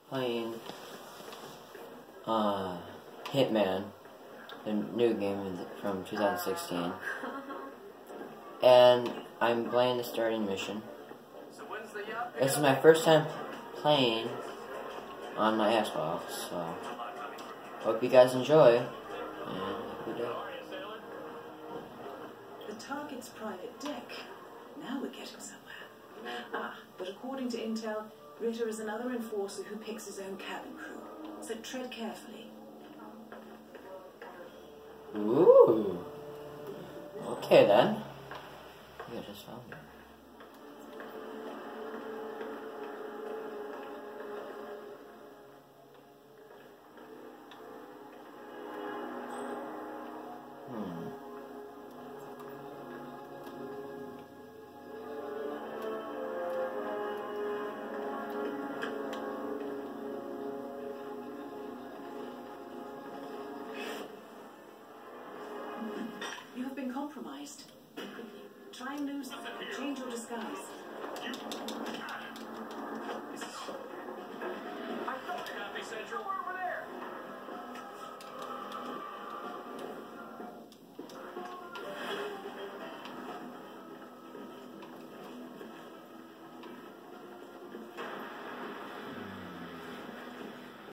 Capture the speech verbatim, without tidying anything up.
playing uh, Hitman, the new game from two thousand sixteen, and I'm playing the starting mission. This is my first time playing on my Xbox, so hope you guys enjoy, and have a good day. The target's private deck. Now we're getting somewhere. Ah, but according to intel, Ritter is another enforcer who picks his own cabin crew. So tread carefully. Ooh. Okay then. I think I just found it. Hmm. You have been compromised. Try and lose, change your disguise.